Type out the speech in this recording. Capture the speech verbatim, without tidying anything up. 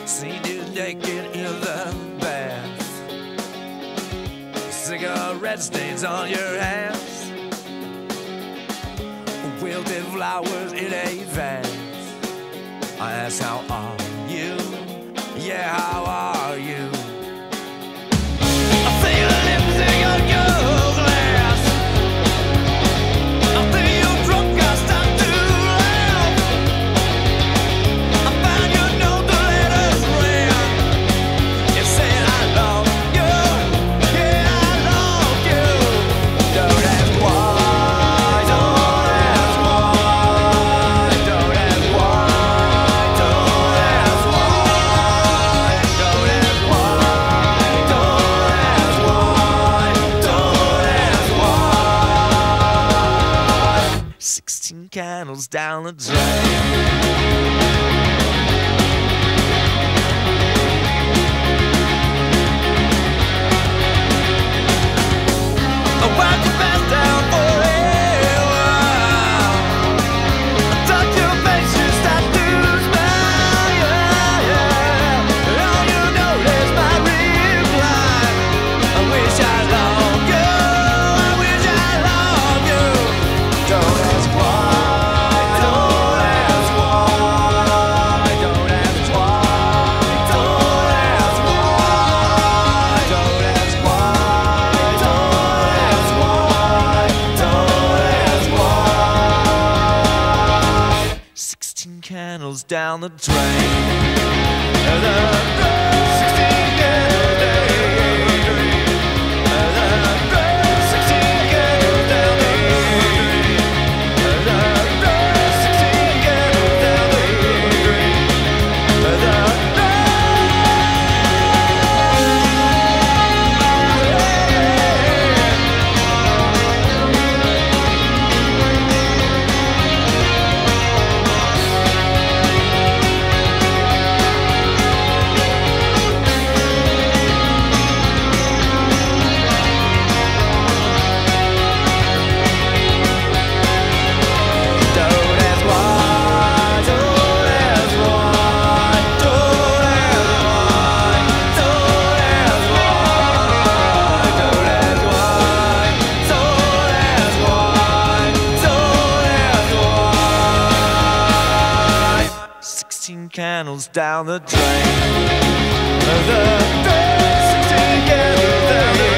Seen you naked in the bath, cigarette stains on your hands, wilted flowers in a vase. I ask, how are you? Yeah, how are you? I feel the lipstick on your glass. I think you're drunk, I start to laugh. I found your note, the letters read. It said, I love you. Yeah, I love you. Don't ask why, don't ask why, don't ask why, don't ask why, don't ask why, don't ask why, don't ask why. Sixteen candles down the drain. I watch you pass down forever. I touch your face, you start to smile, yeah, yeah. And all you notice my reply. I wish I loved you, I wish I loved you. Don't ask why, don't ask why, don't ask why, don't ask why, don't ask why, don't ask why, don't ask why. Sixteen candles down the drain. Sixteen candles down the drain. Sixteen candles down the drain. Sixteen candles down the drain. Don't ask why, don't ask why, don't ask why, don't ask why, don't ask why, don't ask why, don't ask why. Sixteen candles down the drain. The sixteen candles down the